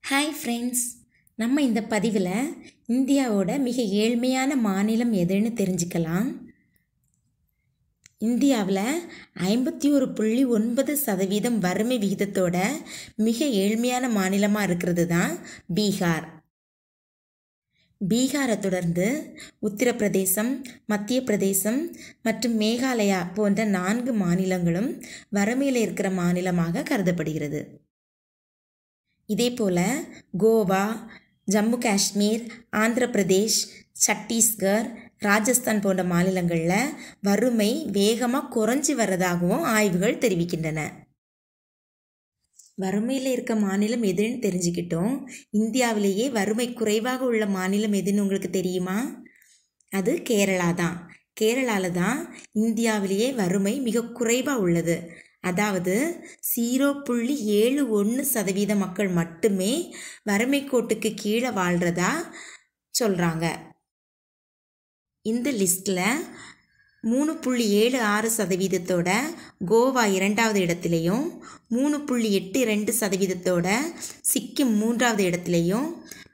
Hi friends, நம்ம இந்த பதிவில் இந்தியாவோட மிக ஏழ்மையான மாநிலம் எதுன்னு தெரிஞ்சுக்கலாம். இந்தியாவில் 51.9% வறுமை விகிதத்தோட மிக ஏழ்மையான மாநிலமாக இருக்கிறது தான் பீகார். பீகாரை தொடர்ந்து உத்தரப்பிரதேசம், மத்திய பிரதேசம் மற்றும் மேகாலயா போன்ற 4 மாநிலங்களும் வறுமையில் இருக்கிற மாநிலமாக கருதப்படுகிறது. இதேபோல் கோவா, ஜம்மு காஷ்மீர், ஆந்திர பிரதேஷ், சத்தீஸ்கர், ராஜஸ்தான் போன்ற மாநிலங்களில் வறுமை வேகமாக குறைஞ்சி வர்றதாகவும் ஆய்வுகள் தெரிவிக்கின்றன. வறுமையில் இருக்க மாநிலம் எதுன்னு தெரிஞ்சுக்கிட்டோம். இந்தியாவிலேயே வறுமை குறைவாக உள்ள மாநிலம் எதுன்னு உங்களுக்கு தெரியுமா? அது கேரளா தான். கேரளாவில் தான் இந்தியாவிலேயே வறுமை மிக குறைவாக உள்ளது. அதாவது 0.71% மக்கள் மட்டுமே வறுமை கோட்டுக்கு கீழே வாழ்கிறதா சொல்கிறாங்க. இந்த லிஸ்ட்டில் 3.76%தோட கோவா 2வது இடத்துலையும், 3.82%தோட சிக்கிம் 3வது இடத்துலையும்,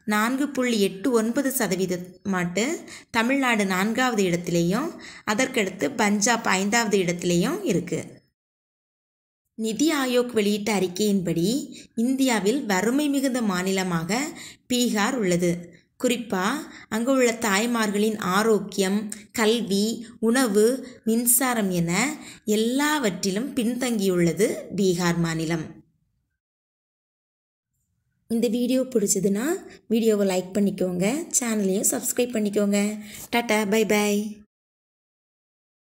4.89% மட்டும் தமிழ்நாடு 4வது இடத்துலையும், அதற்கடுத்து பஞ்சாப் 5வது இடத்துலையும் இருக்குது. நிதி ஆயோக் வெளியிட்ட அறிக்கையின்படி இந்தியாவில் வறுமை மிகுந்த மாநிலமாக பீகார் உள்ளது. குறிப்பாக அங்கு உள்ள தாய்மார்களின் ஆரோக்கியம், கல்வி, உணவு, மின்சாரம் என எல்லாவற்றிலும் பின்தங்கியுள்ளது பீகார் மாநிலம். இந்த வீடியோ பிடிச்சதுன்னா வீடியோவை லைக் பண்ணிக்கோங்க, சேனலையும் சப்ஸ்கிரைப் பண்ணிக்கோங்க. Tata, bye by.